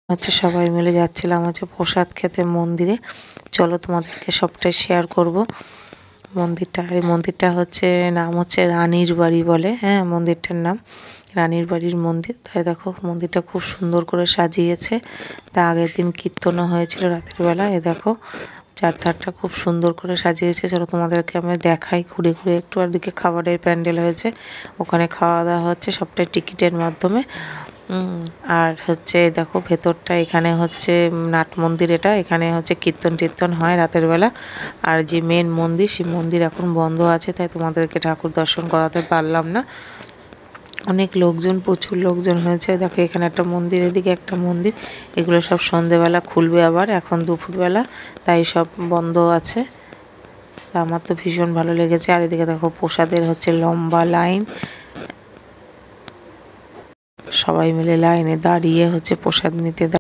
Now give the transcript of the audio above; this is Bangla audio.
সবাই মিলে যাচ্ছিলাম প্রসাদ খেতে মন্দিরে। চলো তোমাদেরকে সবটাই শেয়ার করব। মন্দিরটা, আর এই মন্দিরটা নাম রানীর বাড়ি বলে। হ্যাঁ, মন্দিরটার নাম রানীর বাড়ির মন্দির। তাই দেখো মন্দিরটা খুব সুন্দর করে সাজিয়েছে। তা আগের দিন কীর্তনও হয়েছিল রাতের বেলা। এ দেখো চারধারটা খুব সুন্দর করে সাজিয়েছে। চলো তোমাদেরকে আমি দেখাই ঘুরে ঘুরে একটু। আর দিকে খাবারের প্যান্ডেল হয়েছে, ওখানে খাওয়া দাওয়া হচ্ছে, সবটাই টিকিটের মাধ্যমে। আর দেখো ভেতরটা, এখানে নাট মন্দির। এটা এখানে কীর্তন টীর্তন হয় রাতের বেলা। আর যে মেন মন্দির, সেই মন্দির এখন বন্ধ আছে, তাই তোমাদেরকে ঠাকুর দর্শন করাতে পারলাম না। অনেক লোকজন, প্রচুর লোকজন হয়েছে। দেখো এখানে একটা মন্দির, এদিকে একটা মন্দির। এগুলো সব সন্ধেবেলা খুলবে, আবার এখন দুপুরবেলা, তাই সব বন্ধ আছে। আমার তো ভীষণ ভালো লেগেছে। আর এদিকে দেখো প্রসাদের লম্বা লাইন, সবাই মিলে লাইনে দাঁড়িয়ে প্রসাদ নিতে।